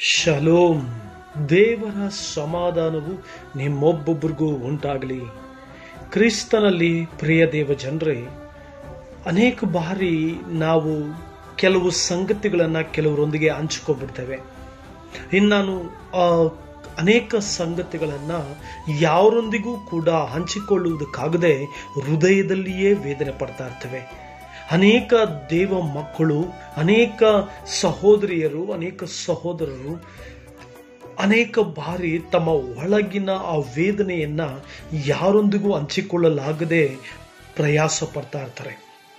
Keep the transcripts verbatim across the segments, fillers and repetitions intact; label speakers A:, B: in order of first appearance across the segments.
A: Shalom. ದೇವರ ಸಮಾಧಾನವು ನಿಮ್ಮೊಬ್ಬೊಬ್ಬರಿಗೂ ಉಂಟಾಗಲಿ. ಕ್ರಿಸ್ತನಲ್ಲಿ ಪ್ರಿಯ ದೇವ ಜನರೇ, ಅನೇಕ ಬಾರಿ ನಾವು ಕೆಲವು ಸಂಗತಿಗಳನ್ನು ಕೆಲವರೊಂದಿಗೆ ಹಂಚಿಕೊಂಡ್ಬಿಡ್ತೇವೆ. ಇನ್ನು ನಾನು ಆ ಅನೇಕ ಸಂಗತಿಗಳನ್ನು ಯಾರೊಂದಿಗೂ ಕೂಡ ಹಂಚಿಕೊಳ್ಳುವುದಕ್ಕಾಗದೆ ಹೃದಯದಲ್ಲಿಯೇ ವೇದನೆ ಪಡ್ತಾ ಇರ್ತೇವೆ. ಅನೇಕ ದೇವ ಮಕ್ಕಳು, ಅನೇಕ ಸಹೋದರಿಯರು, ಅನೇಕ ಸಹೋದರರು ಅನೇಕ ಬಾರಿ ತಮ್ಮ ಒಳಗಿನ ಆ ವೇದನೆಯನ್ನ ಯಾರೊಂದಿಗೂ ಹಂಚಿಕೊಳ್ಳಲಾಗದೆ ಪ್ರಯಾಸ ಪಡ್ತಾ ಇರ್ತಾರೆ.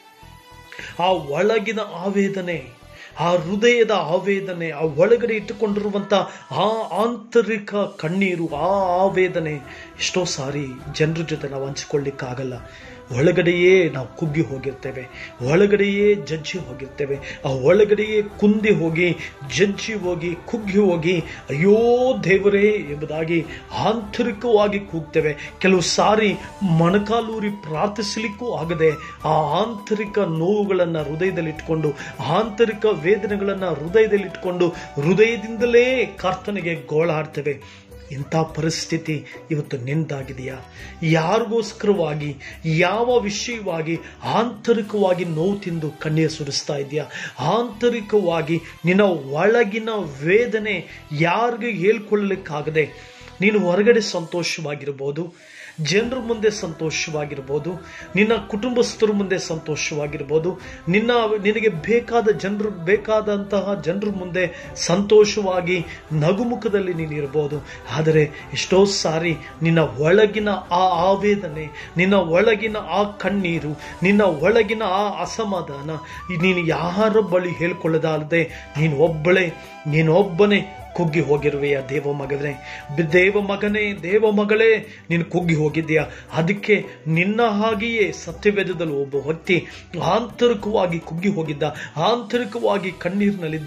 A: ಆ ಒಳಗಿನ ಆವೇದನೆ, ಆ ಹೃದಯದ ಆವೇದನೆ, ಆ ಒಳಗಡೆ ಇಟ್ಟುಕೊಂಡಿರುವಂತ ಆ ಆಂತರಿಕ ಕಣ್ಣೀರು, ಆ ಆವೇದನೆ ಎಷ್ಟೋ ಸಾರಿ ಜನರ ಜೊತೆ ನಾವು ಹಂಚಿಕೊಳ್ಳಿಕ್ಕಾಗಲ್ಲ. ಒಳಗಡೆಯೇ ನಾವು ಕುಗ್ಗಿ ಹೋಗಿರ್ತೇವೆ, ಒಳಗಡೆಯೇ ಜಜ್ಜಿ ಹೋಗಿರ್ತೇವೆ. ಆ ಒಳಗಡೆಯೇ ಕುಂದಿ ಹೋಗಿ, ಜಜ್ಜಿ ಹೋಗಿ, ಕುಗ್ಗಿ ಹೋಗಿ ಅಯ್ಯೋ ದೇವರೇ ಎಂಬುದಾಗಿ ಆಂತರಿಕವಾಗಿ ಕೂಗ್ತೇವೆ. ಕೆಲವು ಸಾರಿ ಮೊಣಕಾಲೂರಿ ಪ್ರಾರ್ಥಿಸಲಿಕ್ಕೂ ಆಗದೆ ಆ ಆಂತರಿಕ ನೋವುಗಳನ್ನು ಹೃದಯದಲ್ಲಿಟ್ಕೊಂಡು, ಆಂತರಿಕ ವೇದನೆಗಳನ್ನು ಹೃದಯದಲ್ಲಿಟ್ಕೊಂಡು ಹೃದಯದಿಂದಲೇ ಕರ್ತನಿಗೆ ಗೋಳಾಡ್ತೇವೆ. ಇಂಥ ಪರಿಸ್ಥಿತಿ ಇವತ್ತು ನಿಂದಾಗಿದೆಯಾ? ಯಾರಿಗೋಸ್ಕರವಾಗಿ, ಯಾವ ವಿಷಯವಾಗಿ ಆಂತರಿಕವಾಗಿ ನೋವು ತಿಂದು ಕಣ್ಣೀರು ಸುರಿಸ್ತಾ ಇದೆಯಾ? ಆಂತರಿಕವಾಗಿ ನಿನ್ನ ಒಳಗಿನ ವೇದನೆ ಯಾರಿಗೂ ಹೇಳ್ಕೊಳ್ಳಲಿಕ್ಕಾಗದೆ ನೀನು ಹೊರಗಡೆ ಸಂತೋಷವಾಗಿರ್ಬೋದು, ಜನರ ಮುಂದೆ ಸಂತೋಷವಾಗಿರ್ಬೋದು, ನಿನ್ನ ಕುಟುಂಬಸ್ಥರ ಮುಂದೆ ಸಂತೋಷವಾಗಿರ್ಬೋದು, ನಿನ್ನ ನಿನಗೆ ಬೇಕಾದ ಜನರು ಬೇಕಾದಂತಹ ಜನರ ಮುಂದೆ ಸಂತೋಷವಾಗಿ ನಗುಮುಖದಲ್ಲಿ ನೀನು ಇರ್ಬೋದು. ಆದರೆ ಎಷ್ಟೋ ಸಾರಿ ನಿನ್ನ ಒಳಗಿನ ಆ ಆವೇದನೆ, ನಿನ್ನ ಒಳಗಿನ ಆ ಕಣ್ಣೀರು, ನಿನ್ನ ಒಳಗಿನ ಆ ಅಸಮಾಧಾನ ನೀನು ಯಾರ ಬಳಿ ಹೇಳ್ಕೊಳ್ಳೋದಲ್ಲದೆ ನೀನು ಒಬ್ಬಳೇ ನೀನೊಬ್ಬನೇ ಕುಗ್ಗಿ ಹೋಗಿರುವೆಯಾ? ದೇವ ಮಗನೇ, ದೇವ ಮಗನೇ, ದೇವ ಮಗಳೇ, ನೀನು ಕುಗ್ಗಿ ಹೋಗಿದ್ದೀಯಾ? ಅದಕ್ಕೆ ನಿನ್ನ ಹಾಗೆಯೇ ಸತ್ಯವೇದದಲ್ಲಿ ಒಬ್ಬ ವ್ಯಕ್ತಿ ಆಂತರಿಕವಾಗಿ ಕುಗ್ಗಿ ಹೋಗಿದ್ದ, ಆಂತರಿಕವಾಗಿ ಕಣ್ಣೀರಿನಲ್ಲಿದ್ದ,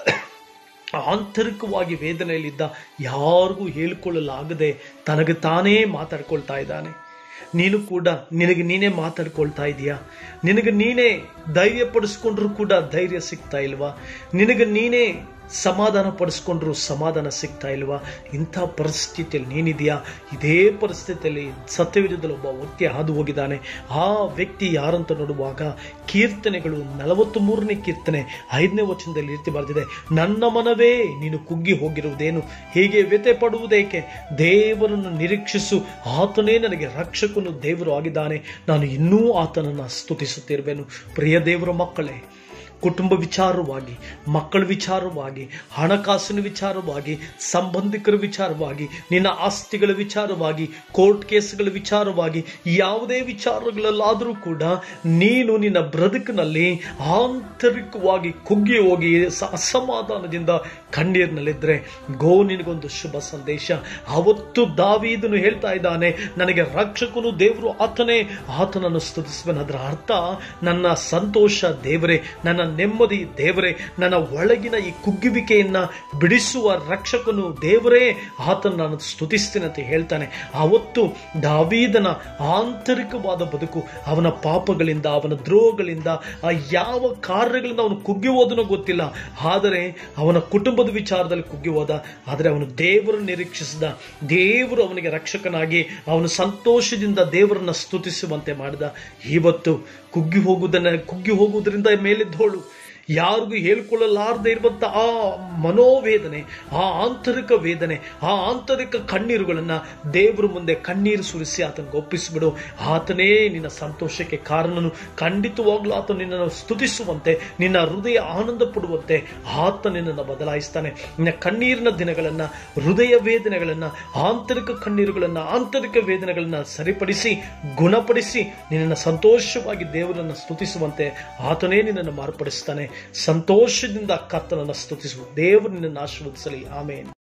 A: ಆಂತರಿಕವಾಗಿ ವೇದನೆಯಲ್ಲಿದ್ದ, ಯಾರಿಗೂ ಹೇಳಿಕೊಳ್ಳಲಾಗದೆ ತನಗೆ ತಾನೇ ಮಾತಾಡ್ಕೊಳ್ತಾ ಇದ್ದಾನೆ. ನೀನು ಕೂಡ ನಿನಗೆ ನೀನೇ ಮಾತಾಡ್ಕೊಳ್ತಾ ಇದೀಯಾ? ನಿನಗೆ ನೀನೇ ಧೈರ್ಯ ಪಡಿಸ್ಕೊಂಡ್ರು ಕೂಡ ಧೈರ್ಯ ಸಿಗ್ತಾ ಇಲ್ವಾ? ನಿನಗೆ ನೀನೇ ಸಮಾಧಾನ ಪಡಿಸ್ಕೊಂಡ್ರು ಸಮಾಧಾನ ಸಿಗ್ತಾ ಇಲ್ವಾ? ಇಂಥ ಪರಿಸ್ಥಿತಿಯಲ್ಲಿ ನೀನಿದೆಯಾ? ಇದೇ ಪರಿಸ್ಥಿತಿಯಲ್ಲಿ ಸತ್ಯವೇದದಲ್ಲಿ ಒಬ್ಬ ವ್ಯಕ್ತಿ ಹಾದು ಹೋಗಿದ್ದಾನೆ. ಆ ವ್ಯಕ್ತಿ ಯಾರಂತ ನೋಡುವಾಗ ಕೀರ್ತನೆಗಳು ನಲವತ್ತ್ ಮೂರನೇ ಕೀರ್ತನೆ ಐದನೇ ವಚನದಲ್ಲಿ ರೀತಿ ಬರೆದಿದೆ, ನನ್ನ ಮನವೇ ನೀನು ಕುಗ್ಗಿ ಹೋಗಿರುವುದೇನು, ಹೀಗೆ ವ್ಯಥೆ ಪಡುವುದೇಕೆ? ದೇವರನ್ನು ನಿರೀಕ್ಷಿಸು, ಆತನೇ ನನಗೆ ರಕ್ಷಕನು ದೇವರು ಆಗಿದ್ದಾನೆ, ನಾನು ಇನ್ನೂ ಆತನನ್ನು ಸ್ತುತಿಸುತ್ತಿರುವೆನು. ಪ್ರಿಯ ದೇವರ ಮಕ್ಕಳೇ, ಕುಟುಂಬ ವಿಚಾರವಾಗಿ, ಮಕ್ಕಳ ವಿಚಾರವಾಗಿ, ಹಣಕಾಸಿನ ವಿಚಾರವಾಗಿ, ಸಂಬಂಧಿಕರ ವಿಚಾರವಾಗಿ, ನಿನ್ನ ಆಸ್ತಿಗಳ ವಿಚಾರವಾಗಿ, ಕೋರ್ಟ್ ಕೇಸ್ಗಳ ವಿಚಾರವಾಗಿ, ಯಾವುದೇ ವಿಚಾರಗಳಲ್ಲಾದರೂ ಕೂಡ ನೀನು ನಿನ್ನ ಬದುಕಿನಲ್ಲಿ ಆಂತರಿಕವಾಗಿ ಕುಗ್ಗಿ ಹೋಗಿ ಅಸಮಾಧಾನದಿಂದ ಕಣ್ಣೀರಿನಲ್ಲಿದ್ದರೆ ಗೋ, ನಿನಗೊಂದು ಶುಭ ಸಂದೇಶ. ಅವತ್ತು ದಾವೀದನು ಹೇಳ್ತಾ ಇದ್ದಾನೆ, ನನಗೆ ರಕ್ಷಕನು ದೇವರು ಆತನೇ, ಆತನನ್ನು ಸ್ತುತಿಸುವೆನು. ಅದರ ಅರ್ಥ ನನ್ನ ಸಂತೋಷ ದೇವರೇ, ನನ್ನ ನೆಮ್ಮದಿ ದೇವರೇ, ನನ್ನ ಒಳಗಿನ ಈ ಕುಗ್ಗುವಿಕೆಯನ್ನ ಬಿಡಿಸುವ ರಕ್ಷಕನು ದೇವರೇ, ಆತನ ನಾನು ಸ್ತುತಿಸ್ತೇನೆ ಅಂತ ಹೇಳ್ತಾನೆ. ಅವತ್ತು ದಾವೀದನ ಆಂತರಿಕವಾದ ಬದುಕು, ಅವನ ಪಾಪಗಳಿಂದ, ಅವನ ದ್ರೋಹಗಳಿಂದ, ಆ ಯಾವ ಕಾರ್ಯಗಳಿಂದ ಅವನು ಕುಗ್ಗಿ ಹೋದನೋ ಗೊತ್ತಿಲ್ಲ, ಆದರೆ ಅವನ ಕುಟುಂಬದ ವಿಚಾರದಲ್ಲಿ ಕುಗ್ಗಿ ಹೋದ. ಆದರೆ ಅವನು ದೇವರನ್ನು ನಿರೀಕ್ಷಿಸಿದ, ದೇವರು ಅವನಿಗೆ ರಕ್ಷಕನಾಗಿ ಅವನು ಸಂತೋಷದಿಂದ ದೇವರನ್ನ ಸ್ತುತಿಸುವಂತೆ ಮಾಡಿದ. ಇವತ್ತು ಕುಗ್ಗಿ ಹೋಗುವುದನ್ನ ಕುಗ್ಗಿ ಹೋಗುವುದರಿಂದ ಮೇಲೆದ್ದೋಳು, ಯಾರಿಗೂ ಹೇಳ್ಕೊಳ್ಳಲಾರದೆ ಇರುವಂತ ಆ ಮನೋವೇದನೆ, ಆ ಆಂತರಿಕ ವೇದನೆ, ಆ ಆಂತರಿಕ ಕಣ್ಣೀರುಗಳನ್ನ ದೇವರ ಮುಂದೆ ಕಣ್ಣೀರು ಸುರಿಸಿ ಆತನಿಗೆ ಒಪ್ಪಿಸಿಬಿಡು. ಆತನೇ ನಿನ್ನ ಸಂತೋಷಕ್ಕೆ ಕಾರಣನು. ಖಂಡಿತವಾಗ್ಲೂ ಆತ ನಿನ್ನನ್ನು ಸ್ತುತಿಸುವಂತೆ, ನಿನ್ನ ಹೃದಯ ಆನಂದ ಪಡುವಂತೆ ಆತ ನಿನ್ನನ್ನು ಬದಲಾಯಿಸ್ತಾನೆ. ನಿನ್ನ ಕಣ್ಣೀರಿನ ದಿನಗಳನ್ನ, ಹೃದಯ ವೇದನೆಗಳನ್ನ, ಆಂತರಿಕ ಕಣ್ಣೀರುಗಳನ್ನ, ಆಂತರಿಕ ವೇದನೆಗಳನ್ನ ಸರಿಪಡಿಸಿ, ಗುಣಪಡಿಸಿ ನಿನ್ನನ್ನು ಸಂತೋಷವಾಗಿ ದೇವರನ್ನು ಸ್ತುತಿಸುವಂತೆ ಆತನೇ ನಿನ್ನನ್ನು ಮಾರ್ಪಡಿಸ್ತಾನೆ. ಸಂತೋಷದಿಂದ ಕರ್ತನನ್ನು ಸ್ತುತಿಸು. ದೇವರು ನಿನ್ನನ್ನು ಆಶೀರ್ವದಿಸಲಿ. ಆಮೇನ್.